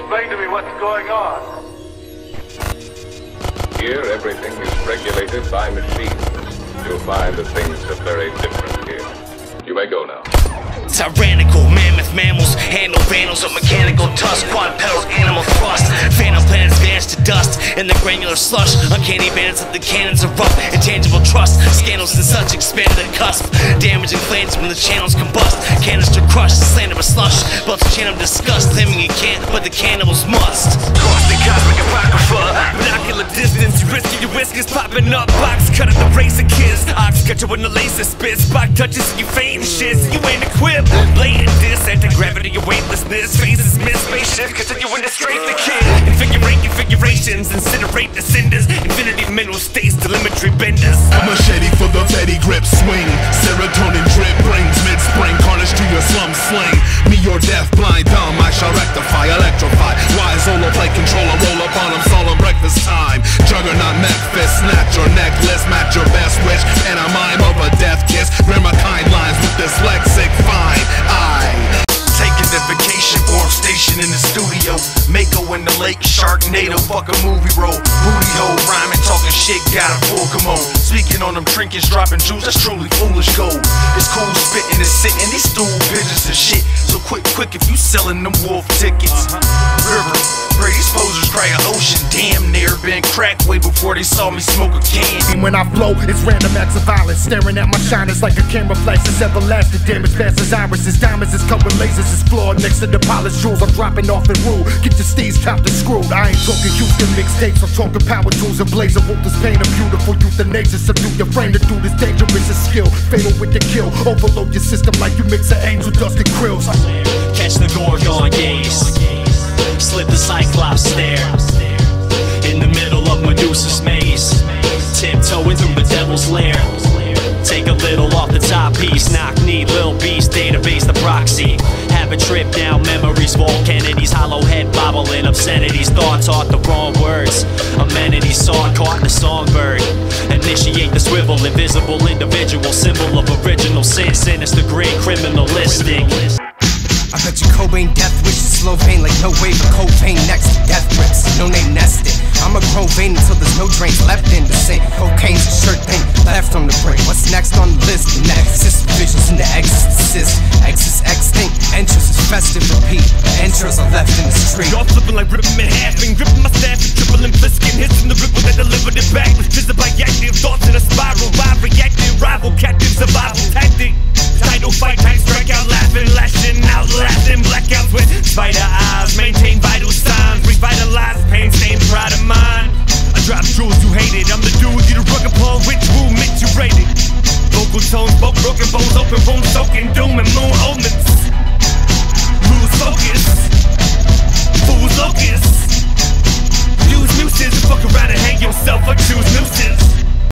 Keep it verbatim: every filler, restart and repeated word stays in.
explain to me what's going on? Here, everything is regulated by machines. You'll find that things are very different here. You may go now. Tyrannical mammoth mammals, handle vandals of mechanical tusk, quadrupedal animal thrust, phantom planets vanish to dust in the granular slush. Uncanny bandits of the cannons erupt, intangible trust, scandals and such expand the cusp, damaging flames when the channels combust, canister crushed, slanderous slush, belts a channel of disgust, claiming you can't, but the cannibals must. Cross the cosmic apocrypha, binocular distance, you risk your whiskers popping up, box cut at the razor kiss, ox cut you when the laser spits, spot touches you faint shits, you ain't equipped. Blatant diss, anti-gravity, your weightlessness, faces miss, spaceship, continuing to strafe the kid. Configurate configurations, incinerate the cinders, infinity mineral states, telemetry benders. A machete for the Teddy grip swing, serotonin drip brings mid-spring, carnage to your slum sling. Me or deaf, blind, dumb, I shall rectify, electrify. Wise Olo play controller, roll up on them, solemn breakfast time. Juggernaut, mech fist, snatch your necklace, match your best wish, pantomime of a death kiss. Grammar kind lines with dyslexic fine. I taking the vacation form station in the studio. Mako in the lake, Sharknado, fuck a movie roll. Booty hole, rhyming, talking shit, got a full come on. Speaking on them trinkets, dropping jewels, that's truly foolish gold. It's cool spitting and sitting, these stool pigeons and shit. So quick, quick if you selling them wolf tickets. River, Brady's posers cry an ocean. Damn near been cracked way before they saw me smoke a can. When I flow, it's random acts of violence. Staring at my shiners like a camera flash. It's everlasting damage, fast as irises. Diamonds is cut with lasers, it's flawed. Next to the polished jewels, I'm dropping off in rule. Get your steeds chopped and screwed. I ain't talking Houston mixtapes, I'm talking power tools and blazer. Wolf this pain, a beautiful euthanasia. Subdue your frame to do this dangerous is skill. Fatal with the kill, overload your system like you mix an angel dust and krills. Catch the Gorgon gaze, slip the Cyclops stare, in the middle of Medusa's maze, tiptoeing through the devil's lair. Take a little off the top piece, knock knee, Lil Beast, database the proxy. Have a trip down memories, volcanities, hollow head bobbling, obscenities, thoughts taught the wrong words, amenities, saw caught in the songbird. Initiate the swivel, invisible individual, symbol of original sin, sinister grid, criminalistic. I bet you Cobain death wishes, slow vein like no way for cocaine next to death threats, no name nested. I'ma grow vein until there's no drains left in the sink. Cocaine's a shirt thing left on the brain. What's next on the list? The next visions in the exorcist. Exis extinct, entrance is festive, repeat. Entrails are left in the street. Y'all flipping like ripping and halving, gripping my staff and tripling, flisking, hits in the ripple that delivered it back. Visited by active thoughts in a spiral, vibe reacting, rival, captive, survival tactic. Title fight, tank strike out, laughing, lashing out, laughing, blackouts with spider eyes.